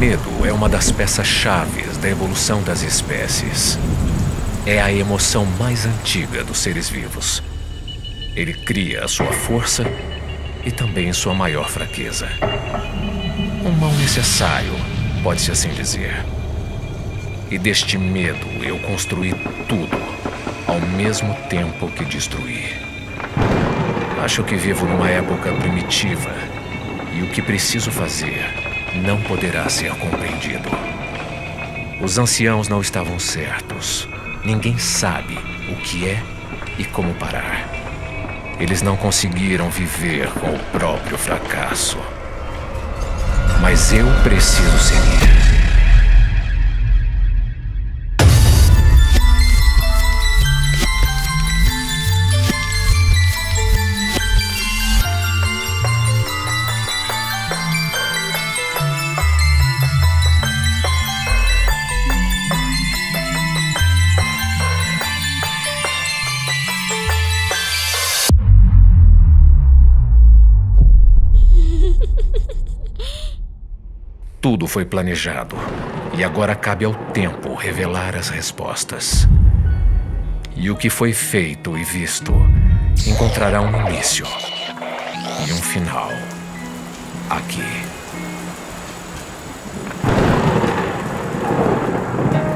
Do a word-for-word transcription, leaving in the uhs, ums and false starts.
medo é uma das peças-chaves da evolução das espécies. É a emoção mais antiga dos seres vivos. Ele cria a sua força e também sua maior fraqueza. Um mal necessário, pode-se assim dizer. E deste medo eu construí tudo, ao mesmo tempo que destruí. Acho que vivo numa época primitiva e o que preciso fazer não poderá ser compreendido. Os anciãos não estavam certos. Ninguém sabe o que é e como parar. Eles não conseguiram viver com o próprio fracasso. Mas eu preciso seguir. Tudo foi planejado, e agora cabe ao tempo revelar as respostas. E o que foi feito e visto encontrará um início e um final aqui.